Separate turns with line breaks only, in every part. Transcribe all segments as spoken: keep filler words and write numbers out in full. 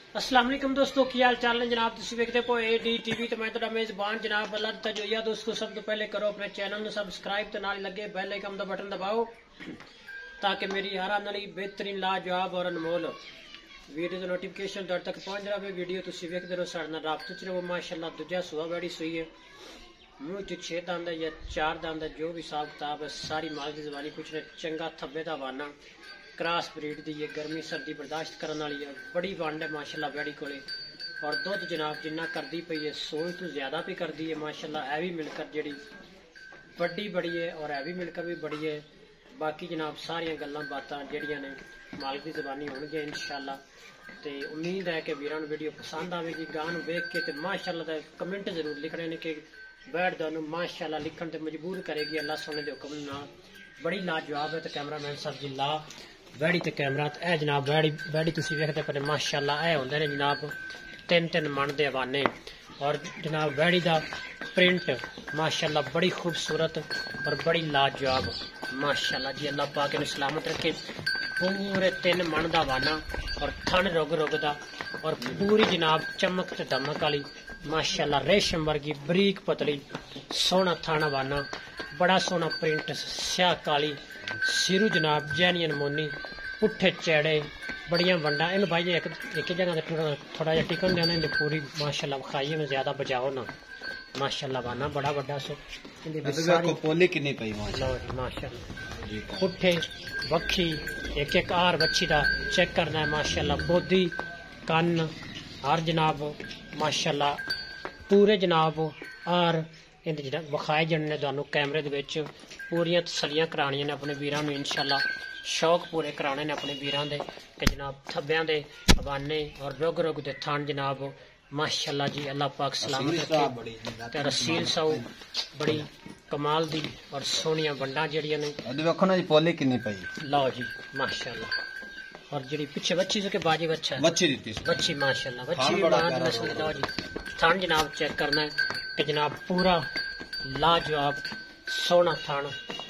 अस्सलाम वालेकुम दोस्तों, की हाल चाल ने जनाब। तुम वेखते हो ए डी टीवी तो मैं तुहाडा मेजबान जनाब अल्लाह दा जोइया। दोस्तों सब तो पहले करो अपने चैनल को सबसक्राइब तो नाल लगे बेल आइकन का बटन दबाओ ताकि मेरी हर आने वाली बेहतरीन लाजवाब और अनमोल वीडियो का नोटिफिकेशन तुहाडे तक पहुंच रहा है। वीडियो तुम वेखते रहो, साडे नाल राबते च रहो। माशाअल्लाह दूजा सुहा बड़ी सुई है, मूँह च छे दंद या चार दंद, जो भी हिसाब किताब है सारी माल की जबानी कुछ ने चंगा थब्बे का वाना क्रॉस ब्रीड दी है, गर्मी सर्दी बर्दाश्त करने वाली है, बड़ी वंड है माशाल्लाह बैड़ी कोले। और दुध जनाब जिन्ना करदी पई है सोच तो ज्यादा भी करदी है माशाल्लाह। है भी मिलकर जड़ी बड़ी बड़ी है और है भी मिलकर भी बड़ी है। बाकी जनाब सारिया गल्लां बातां जड़ियां ने मालिक की जबानी होणगियां इंशाअल्लाह। ते उम्मीद है कि वीरां नूं वीडियो पसंद आवेगी। गां नूं वेख के ते माशाअल्लाह दा कमेंट जरूर लिखने ने कि बैठ तुहानूं माशाअल्लाह लिखण ते मजबूर करेगी अल्लाह सोने दे हुक्म नाल। बड़ी लाजवाब है। तो कैमरामैन साहब जी ला बैड़ी ते कैमरा ए जनाब बैड़ी बैड़ी तुसीं वेखदे पे माशाअल्लाह ए हुंदे ने जनाब तीन तीन मन दे हवाने। और जनाब बैड़ी दा प्रिंट माशाअल्लाह बड़ी खूबसूरत और बड़ी लाजवाब माशाअल्लाह जी। अल्लाह पाक इन्हूं सलामत रखे। पूरे तीन मन दा हवाना और थन रुग रुग दा और पूरी जनाब चमक ते दमक वाली माशाअल्लाह रेशम वर्गी बरीक पतली सोहना थन हवाना, बड़ा सोहना प्रिंट, स्याह काली सिरू जनाब जैनी अनमोनी, पुट्ठे चैड़े, बड़िया वंडा। इन भाई एक एक जगह थोड़ा जहा टिकन देना इन्हें पूरी माशाअल्लाह खाइए में ज्यादा बजाओ ना माशाअल्लाह वाना बड़ा बड़ा सो
पोली किन्नी पई
माशाअल्लाह। पुट्ठे वक्खी एक एक आर बच्ची दा चेक करना है माशाअल्लाह। बोधी कन्न हर जनाब माशाअल्लाह पूरे जनाब आर विखाए जाने तुहानूं कैमरे दे विच पूरियां तसलियां करानियां ने अपने वीरां नूं इंशाअल्लाह। शौक पूरे कराने ने अपने वीरां दे कि जनाब थब्बियां दे हवाने और रुग रुग दे थान जनाब माशाअल्लाह जी। अल्लाह पाक सलामत रखे। ते रसील साऊ बड़ी कमाल दी और सोहणियां वंडां जड़ियां ने
देखो ना जी पोली किन्नी पई
लाओ जी माशाअल्लाह। और जी पिछे बच्ची से के बाजी बच्चा
बच्ची दी
बच्ची माशाअल्लाह बच्ची भी मां दी नस्ल दा जी। थान जनाब चेक करना है कि जनाब पूरा लाजवाब सोहना थान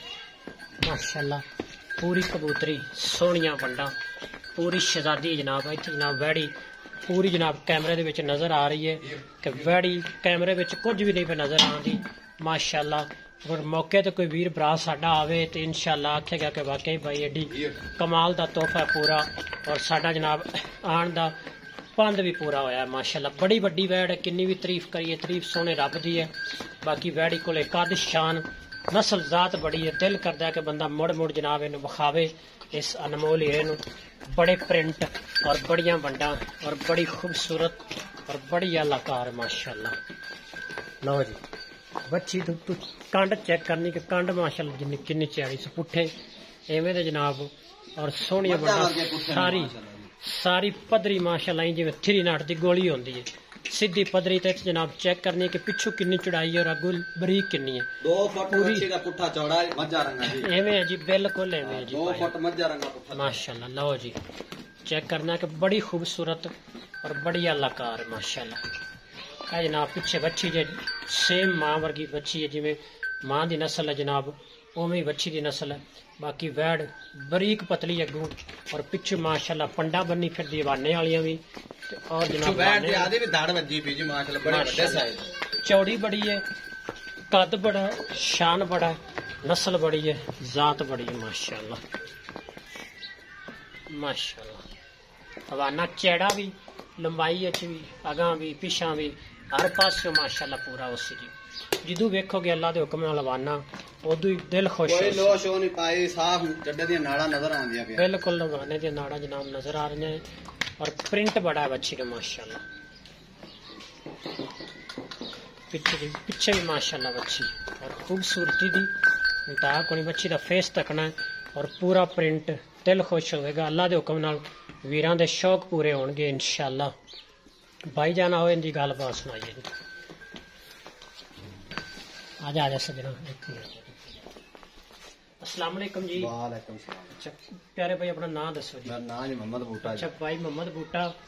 माशाअल्लाह। पूरी कबूतरी सोहणियां वंडा पूरी शहजादी जनाब। इत्थे जनाब वैड़ी पूरी जनाब कैमरे दे विच नजर आ रही है कि वैड़ी कैमरे विच कुछ भी नहीं पे नजर आती माशाअल्लाह। अगर मौके तो कोई वीर भरा साडा आवे तो इंशाअल्लाह आखेगा कि वाकई भाई एडी कमाल दा तोहफा पूरा और साडा जनाब आन दा पंद भी पूरा होया माशाअल्लाह। बड़ी बड़ी वैड़ है, किन्नी भी तारीफ करिए तारीफ सोने रब दी है। बाकी वैड़ी कोले कद शान नस्ल जात बड़ी है, दिल करदा है कि बंदा मुड़ मुड़ जनाब इन्हूं विखावे इस अनमोल हीरे नूं। बड़े प्रिंट और बड़िया वंडा और बड़ी खूबसूरत और बड़ी आलाकार माशाअल्लाह। लो जी बच्ची तू तू कंड चेक करनी कि कंड माशाअल्लाह जिन्नी किन्नी चैड़ी पुट्ठे एवें दे जनाब और सोहणिया वंडा सारी सारी पदरी माशाअल्लाह जिवें थ्री नाट दी गोली होंदी है सीधी पदरी। ते जनाब चेक करनी है कि पिछू किन्नी चढ़ाई है और अगू बरीक किन्नी है।
दो फुट पूरी का पुट्ठा चौड़ा मज्जा रंगा जी
एवें है जी बिल्कुल एवें जी
दो फुट मज्जा रंगा पुट्ठा
माशाअल्लाह। लो जी चेक करना है कि बड़ी खूबसूरत और बड़ी आलाकार माशाअल्लाह। है जनाब पिछे बच्ची जे सेम मां वर्गी बच्ची है, जिवें मां दी नस्ल है जनाब उवें बच्ची दी नस्ल है। बाकी वैड़ बरीक पतली अगू और पिछू माशाअल्लाह पंडा बन्नी फिर दीवाने वालियां भी और जनाब
आदि भी दाड़ वजी पी जी माशाअल्लाह बड़े बड़े साइज
चौड़ी बड़ी है, कद बड़ा है, शान बड़ा है, नस्ल बड़ी है, जात बड़ी है माशाअल्लाह माशाअल्लाह। हवाना चैड़ा भी लंबाई अच भी अगां भी पिछां भी हर पासों माशाअल्लाह पूरा उसी जी। जिदू वेखोगे अल्लाह दे हुक्म नाल हवाना उदू ही दिल खुश
कोई लो शो नहीं पाई साफ चड्डे दी नाड़ा नजर आंदियां पिया
बिल्कुल हवाने दी नाड़ा जनाब नजर आ रही है। और प्रिंट बड़ा है बच्ची का माशाअल्लाह। पीछे भी पीछे भी माशाअल्लाह बच्ची और खूबसूरती दी इंतहा कोनी बच्ची दा फेस तकना है और पूरा प्रिंट दिल खुश होगा। अल्लाह दे हुक्म नाल वीरां दे शौक पूरे होणगे इंशाअल्लाह। भाई जान आओ इनकी गल बात सुनाइए। आजा आजा सजना। अस्सलाम वालेकुम जी।
वालेकुम सलाम।
अच्छा प्यारे भाई अपना नाम दसो जी।
मेरा नाम जी मोहम्मद बूटा।
अच्छा भाई मोहम्मद बूटा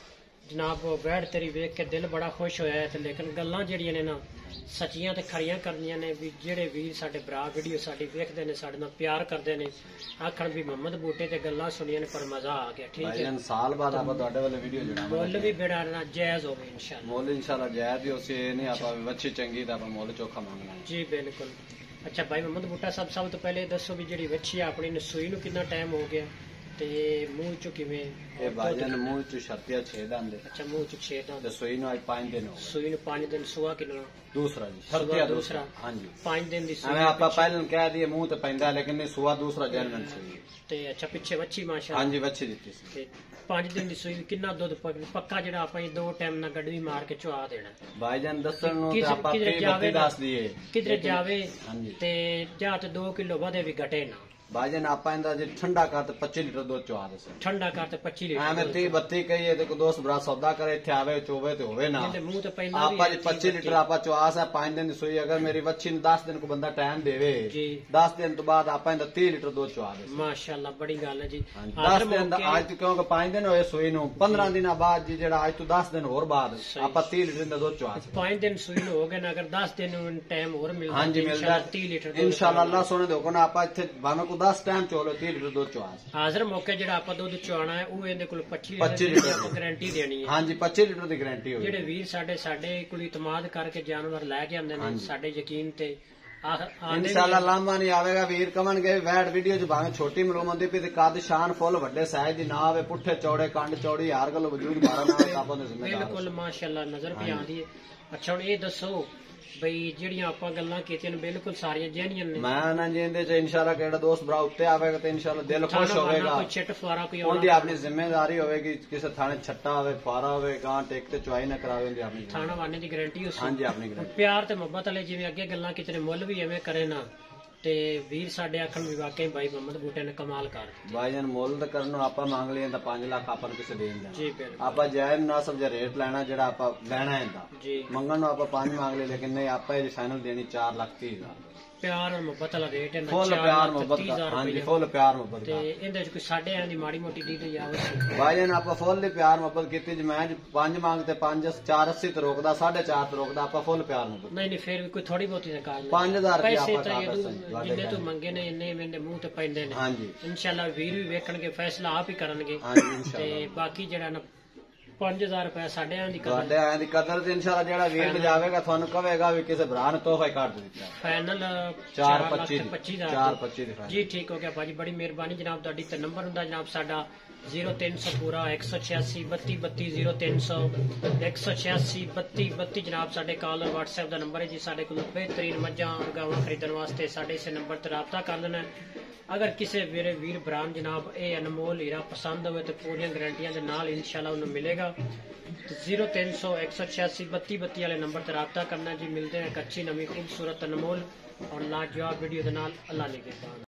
जनाब वैड तेरी वेख के दिल बड़ा खुश होया है ते लेकिन गल्लां जेहड़ियां ने ना सच्चियां ते खरियां करनियां ने भी जेहड़े वीर साडे भरा वीडियो साडी वेखदे ने साडे नाल प्यार करदे ने आखण भी मोहम्मद बूटे ते गल्लां सुनियां ने पर मजा आ गया ठीक है
भाईजान साल बाद आप ਤੁਹਾਡੇ वाले वीडियो
मुल
जणावांगे
भी बेड़ा ना जायज होवे इंशाल्लाह
ਮੁੱਲ ਇਨਸ਼ਾਅੱਲਾ ਜਾਇਜ਼ ਹੀ ਉਸੇ ਨਹੀਂ ਆਪਾਂ ਵੱਛੀ ਚੰਗੀ ਤਾਂ ਆਪਾਂ ਮੁੱਲ ਚੋਖਾ ਮੰਗਣਾ ਹੈ।
जी बिल्कुल। अच्छा भाई मोहम्मद बूटा साहब सब तो पहले दसो भी जेहड़ी वच्छी है अपनी नसूई नु कितना टाइम हो गया ते मुंह चो किवें
ਇਹ ਭਾਈਜਾਨ ਮੂੰਹ ਚ ਸ਼ਰਤੀਆ ਛੇ ਦੰਦ
अच्छा मुंह चो छे दांत
ਤੇ ਸੂਈ ਨੂੰ ਅੱਜ ਪੰਜ ਦਿਨ ਹੋ ਗਏ।
सूई नु पांच दिन सुआ कितना
ਦੂਸਰਾ ਜੀ
ਸੁਆ
ਸ਼ਰਤੀਆ
ਦੂਸਰਾ।
ਦੂਸਰਾ ਹਾਂਜੀ
पांच दिन दी
ਐਵੇਂ
सूई
ਆਪਾਂ ਪਹਿਲਾਂ ਕਹਿ ਦਈਏ ਮੂੰਹ ਤੇ ਪੈਂਦਾ ਲੇਕਿਨ ਨਹੀਂ ਸੂਆ ਦੂਸਰਾ ਜਨਮਨ ਸੂਈ
ते अच्छा पिछे वच्छी माशाल्लाह
ਹਾਂਜੀ ਵੱਛੀ ਦਿੱਤੀ ਸੀ।
ਤੇ ਪੰਜ ਦਿਨ ਦੀ ਸੂਈ ਕਿੰਨਾ ਦੁੱਧ ਪਕ- ਪੱਕਾ ਜਿਹੜਾ ਆਪਾਂ ਇਹ ਦੋ ਟਾਈਮ ਨਾਲ ਗੱਡੀ ਮਾਰ ਕੇ ਚੁਆ ਦੇਣਾ
ਭਾਈਜਾਨ ਦੱਸਣ ਨੂੰ ਤੇ
ਕਿਧਰ-
ਆਪਾਂ
ਕਿਧਰੇ
ਤੀਹ
ਜਾਵੇ
ਬੱਤੀ
ਨਾ।
ਦੱਸ ਦਈਏ
ਕਿਧਰੇ ਜਾਵੇ
ਹਾਂਜੀ
ਤੇ ਜਾਂ ਤੇ ਦੋ ਕਿਲੋ ਵਧੇ ਵੀ ਘਟੇ ਨਾ
ਭਾਈਜਾਨ ਆਪਾਂ ਇਹਦਾ ਜੇ ਠੰਡਾ ਕਰ ਤੇ ਪੱਚੀ ਲੀਟਰ ਦੁੱਧ ਚਵਾ ਦੇ ਸਰ
ਠੰਡਾ ਕਰ ਤੇ ਪੱਚੀ ਲੀਟਰ
ਐਵੇਂ
ਦੁੱਧ।
ਤੀਹ ਬੱਤੀ ਕਹੀਏ ਤੇ ਕੋਈ ਦੋਸਤ ਭਰਾ ਸੌਦਾ ਕਰੇ ਇੱਥੇ ਆਵੇ ਚੋਵੇ ਤੇ ਹੋਵੇ ਨਾ
ਇਹਦੇ ਮੂੰਹ ਤੇ ਪੈਂਦਾ ਵੀ
ਆਪਾਂ
ਹੈ
ਜੀ ਪੱਚੀ ਲੀਟਰ ਆਪਾਂ ਚਵਾਸ ਹੈ ਪੰਜ ਦਿਨ ਦੀ ਸੂਈ ਅਗਰ ਮੇਰੀ ਵੱਛੀ ਨੂੰ ਦਸ ਦਿਨ ਕੋ ਬੰਦਾ ਟਾਈਮ ਦੇਵੇ
ਜੀ।
ਦਸ ਦਿਨ ਤੋਂ ਬਾਅਦ ਆਪਾਂ ਇਹਦਾ ਤੀਹ ਲੀਟਰ ਦੁੱਧ ਚਵਾ ਦੇ
ਮਾਸ਼ਾਅੱਲਾ ਬੜੀ ਗੱਲ ਹੈ ਜੀ
ਹਾਂਜੀ
ਆਖਰ
ਦਸ ਦਿਨ ਦਾ
ਮੌਕੇ-
ਅੱਜ ਤੋਂ ਕਿਉਂਕਿ ਪੰਜ ਦਿਨ ਹੋਏ ਸੂਈ ਨੂੰ ਪੰਦਰਾਂ ਦਿਨਾਂ ਬਾਅਦ ਜੀ ਜਿਹੜਾ ਅੱਜ ਤੋਂ ਦਸ ਦਿਨ ਹੋਰ ਬਾਅਦ
ਸਹੀ।
ਆਪਾਂ ਤੀਹ ਲੀਟਰ ਦਾ ਦੁੱਧ ਚਵਾ ਸਕਦੇ
ਪੰਜ ਦਿਨ ਸੂਈ ਨੂੰ ਹੋ ਗਏ ਨਾ ਅਗਰ ਦਸ ਦਿਨ ਨੂੰ ਟਾਈਮ ਹੋਰ ਮਿਲਦਾ
ਹਾਂਜੀ
ਤੇ
ਮਿਲਦਾ
ਇਨਸ਼ਾਅੱਲਾ ਤੀਹ ਲੀਟਰ ਦੁੱਧ
ਇਨਸ਼ਾਅੱਲਾ ਅੱਲਾਹ ਸੋਹਣੇ ਦੇ ਹੁਕਮ ਨਾਲ ਆਪਾਂ ਇੱਥੇ ਭਾਵੇਂ ਕੋ ਦਸ ਟਾਈਮ ਚੋਲੋ ਤੀਹ ਲੀਟਰ ਦੁੱਧ ਚਵਾ ਸਕਦੇ।
ਹਾਜ਼ਰ ਮੌਕੇ ਜਿਹੜਾ ਆਪਾਂ ਦੁੱਧ ਚੁਆਣਾ ਹੈ ਉਹ ਇਹਦੇ ਕੋਲ ਪੱਚੀ
ਪੱਚੀ
ਲੀਟਰ ਦੀ
ਲੀਟਰ
ਆਪਾਂ ਗਾਰੰਟੀ ਦੇਣੀ ਹੈ
ਹਾਂਜੀ ਪੱਚੀ ਲੀਟਰ ਦੀ ਗਾਰੰਟੀ ਹੋਵੇ
ਜਿਹੜੇ ਵੀਰ ਸਾਡੇ ਸਾਡੇ ਕੋਲ ਇਤਮਾਦ ਕਰਕੇ ਜਾਨਵਰ ਲੈ ਕੇ ਆਉਂਦੇ ਨੇ
ਹਾਂਜੀ।
ਸਾਡੇ ਯਕੀਨ ਤੇ ਆਹ- ਆਉਂਦੇ
ਇਨਸ਼ਾਅੱਲਾ
ਵੀ-
ਲਾਂਭਾ ਨਹੀਂ ਆਵੇਗਾ ਵੀਰ ਕਮਣਗੇ ਵੈਡ ਵੀਡੀਓ ਚ ਭਾਵੇਂ ਛੋਟੀ ਮਲੂਮ ਹੁੰਦੀ ਪਈ ਤੇ ਕੱਦ ਸ਼ਾਨ ਫੁੱਲ ਵੱਡੇ ਸਾਈਜ਼ ਦੀ ਨਾ ਆਵੇ ਪੁੱਠੇ ਚੌੜੇ ਕੰਡ ਚੌੜੀ ਹਰ ਗੱਲ ਵਜੂਦ ਮਾਰਾ ਨਾ ਹੋਵੇ ਆਪਾਂ ਦੇ ਜ਼ਿੰਮੇਦਾਰ
ਬਿਲਕੁਲ ਮਾਸ਼ਾਅੱਲਾ ਨਜ਼ਰ ਵੀ
ਹਾਂਜੀ।
ਆਉਂਦੀ ਹੈ। ਅੱਛਾ ਹੁਣ ਇਹ ਦੱਸੋ ਬਈ ਜਿਹੜੀਆਂ ਆਪਾਂ ਗੱਲਾਂ ਕੀਤੀਆਂ ਨੇ ਬਿਲਕੁਲ ਸਾਰੀਆਂ ਜੈਨੂਇਨ ਨੇ
ਮੈਂ ਨਾ ਜਿੰਦੇ ਚ ਇਨਸ਼ਾਅੱਲਾ ਕਿਹੜਾ ਦੋਸਤ ਭਰਾ ਉੱਤੇ ਆਵੇਗਾ ਤੇ ਇਨਸ਼ਾਅੱਲਾ ਦਿਲ ਖੁਸ਼
ਥਾਣਾ ਵਾਲਾ
ਹੋਵੇਗਾ
ਕੋਈ ਛਿੱਟ ਫੁਆਰਾ ਕੋਈ
ਉਹਦੀ
ਆਉਣਾ
ਆਪਣੀ ਜ਼ਿੰਮੇਵਾਰੀ ਹੋਵੇਗੀ ਕਿਸੇ ਥਾਣੇ ਛੱਟਾ ਹੋਵੇ ਫਾਰਾ ਹੋਵੇ ਗਾਂ ਟੇਕ ਤੇ ਚੁਆਈ ਨਾ ਕਰਾਵੇ ਉਹਦੀ ਆਪਣੀ ਜ਼ਿੰਮੇਵਾਰੀ।
ਥਾਣਾ ਵਾਲੇ ਦੀ ਗਾਰੰਟੀ ਉਸ
ਹਾਂਜੀ ਆਪਣੀ ਗਾਰੰਟੀ
ਪਿਆਰ ਤੇ ਮੁਹੱਬਤ ਵਾਲੇ ਜਿਵੇਂ ਅੱਗੇ ਗੱਲਾਂ ਕੀਤੀਆਂ ਨੇ ਮੁੱਲ ਵੀ ਐਵੇਂ ਕਰੇ ਨਾ ਤੇ ਵੀਰ ਸਾਡੇ ਆਖਣ ਵੀ ਵਾਕਈ ਭਾਈ ਮੁਹੰਮਦ ਬੂਟੇ ਨੇ ਕਮਾਲ ਕਰ ਦਿੱਤੀ।
ਭਾਈਜਾਨ ਮੁੱਲ ਤਾਂ ਕਰਨ ਨੂੰ ਆਪਾਂ ਮੰਗ ਲਈਏ ਤਾਂ ਪੰਜ ਲੱਖ ਆਪਾਂ ਨੂੰ ਕਿਸੇ ਦੇਣ ਦਾ
ਜੀ ਬਿਲਕੁਲ
ਆਪਾਂ ਜਾਇਜ਼ ਮੁਨਾਸਬ ਜਿਹਾ ਰੇਟ ਲੈਣਾ ਜਿਹੜਾ ਆਪਾਂ ਲੈਣਾ ਇਹਦਾ
ਜੀ
ਮੰਗਣ ਨੂੰ ਆਪਾਂ ਪੰਜ ਮੰਗ ਲਏ ਲੇਕਿਨ ਨਹੀਂ ਆਪਾਂ ਇਹ ਫਾਈਨਲ ਦੇਣੀ ਚਾਰ ਲੱਖ ਤੀਹ ਹਜ਼ਾਰ
ਪਿਆਰ ਔਰ ਮੁਹੱਬਤ ਵਾਲਾ ਰੇਟ ਹੈ ਨਾ
ਫੁੱਲ
ਚਾਰ
ਪਿਆਰ
ਲੱਖ
ਮੁਹੱਬਤ
ਤੀਹ
ਦਾ
ਹਜ਼ਾਰ
ਹਾਂਜੀ
ਰੁਪਈਆ।
ਫੁੱਲ ਪਿਆਰ ਮੁਹੱਬਤ
ਤੇ
ਦਾ
ਇਹਦੇ ਚ ਕੋਈ ਸਾਡੇ ਆਂ ਦੀ ਮਾੜੀ ਮੋਟੀ ਡੀਟੇਲ ਆਵੇ
ਭਾਈਜਾਨ ਆਪਾਂ ਫੁੱਲ ਹੀ ਪਿਆਰ ਮੁਹੱਬਤ ਕੀਤੀ ਜੇ ਮੈਂ ਪੰਜ ਮੰਗ ਤੇ ਪੰਜ ਚਾਰ ਅੱਸੀ ਤੇ ਰੋਕਦਾ ਸਾਢੇ ਚਾਰ ਤੇ ਰੋਕਦਾ ਆਪਾਂ ਫੁੱਲ ਪਿਆਰ ਮੁਹੱਬਤ
ਨਹੀਂ ਨਹੀਂ ਫਿਰ ਵੀ ਕੋਈ ਥੋੜੀ ਬਹੁਤੀ ਤਾਂ ਕਰ
ਪੰਜ ਹਜ਼ਾਰ ਰੁਪਏ
ਪੈਸੇ
ਆਪਾਂ
ਤਾਂ
ਕਰ
ਇਹਦੂ
ਸਕਦੇ ਹਾਂ।
ਜਿੰਨੇ ਤੂੰ ਮੰਗੇ ਨੇ ਇੰਨੇ ਮੇਰੇ ਮੂੰਹ ਤੇ ਪੈਂਦੇ ਨੇ
ਹਾਂਜੀ
ਇਨਸ਼ਾਅੱਲਾ ਵੀਰ ਵੀ ਵੇਖਣਗੇ ਫੈਸਲਾ ਆਪ ਹੀ ਕਰਨਗੇ
ਹਾਂਜੀ
ਤੇ
ਇਨਸ਼ਾਅੱਲਾ
ਬਾਕੀ ਜਿਹੜਾ ਨਾ ਪੰਜ ਹਜ਼ਾਰ ਰੁਪਏ ਸਾਡੇ ਆਂ ਦੀ ਕਦਰ
ਤੁਹਾਡੇ ਆਇਆਂ ਦੀ ਕਦਰ ਤੇ ਇਨਸ਼ਾਅੱਲਾ ਜਿਹੜਾ ਵੀਰ ਜਾਵੇਗਾ ਤੁਹਾਨੂੰ ਕਹੇਗਾ ਵੀ ਕਿਸੇ ਭਰਾ ਨੇ ਤੋਹਫਾ ਹੀ ਕੱਢ ਦਿੱਤਾ
ਫਾਈਨਲ
ਚਾਰ
ਲੱਖ
ਪੱਚੀ
ਤੇ ਪੱਚੀ ਹਜ਼ਾਰ
ਚਾਰ
ਦੀ।
ਪੱਚੀ ਦੀ final।
ਜੀ ਠੀਕ ਹੋ ਗਿਆ ਭਾਜੀ ਬੜੀ ਮਿਹਰਬਾਨੀ ਜਨਾਬ ਤੁਹਾਡੀ ਤੇ ਨੰਬਰ ਹੁੰਦਾ ਜਨਾਬ ਸਾਡਾ ਜ਼ੀਰੋ ਤਿੰਨ ਸੌ ਪੂਰਾ ਇੱਕ ਸੌ ਛਿਆਸੀ ਬੱਤੀ ਬੱਤੀ ਜ਼ੀਰੋ ਤਿੰਨ ਸੌ ਇੱਕ ਸੌ ਛਿਆਸੀ ਬੱਤੀ ਬੱਤੀ ਜਨਾਬ ਸਾਡੇ ਕਾਲ ਔਰ WhatsApp ਦਾ ਨੰਬਰ ਹੈ ਜੀ ਸਾਡੇ ਕੋਲ ਬਿਹਤਰੀਨ ਮੱਝਾਂ ਗਾਵਾਂ ਖਰੀਦਣ ਵਾਸਤੇ ਸਾਡੇ ਇਸੇ ਨੰਬਰ ਤੇ ਰਾਬਤਾ ਕਰ ਲੈਣਾ ਹੈ। ਅਗਰ ਕਿਸੇ ਵੀਰੇ ਵੀਰ ਭਰਾਨ ਜਨਾਬ ਇਹ ਅਨਮੋਲ ਹੀਰਾ ਪਸੰਦ ਹੋਵੇ ਤੇ ਪੂਰੀਆਂ ਗਾਰੰਟੀਆਂ ਦੇ ਨਾਲ ਇਨਸ਼ਾਅੱਲਾ ਉਹਨੂੰ ਮਿਲੇਗਾ। ਜ਼ੀਰੋ ਤਿੰਨ ਸੌ ਇੱਕ ਸੌ ਛਿਆਸੀ ਬੱਤੀ ਬੱਤੀ ਵਾਲੇ ਨੰਬਰ ਤੇ ਰਾਬਤਾ ਕਰਨਾ ਜੀ। ਮਿਲਦੇ हैं एक अच्छी नवी खूबसूरत अनमोल और लाजवाब वीडियो के नाल। अल्लाह ने